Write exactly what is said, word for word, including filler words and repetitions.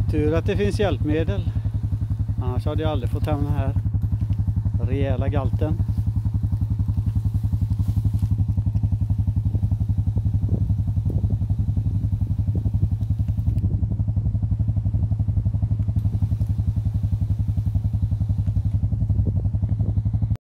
Tur att det finns hjälpmedel. Annars hade jag aldrig fått hem den här rejäla galten.